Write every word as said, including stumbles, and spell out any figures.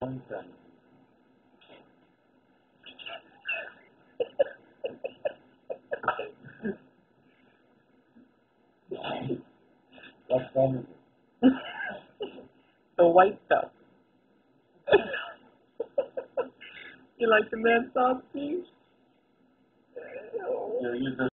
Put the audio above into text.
Nonsense. What fun is it? The white stuff. You like the mad sauce, please? Yeah, you just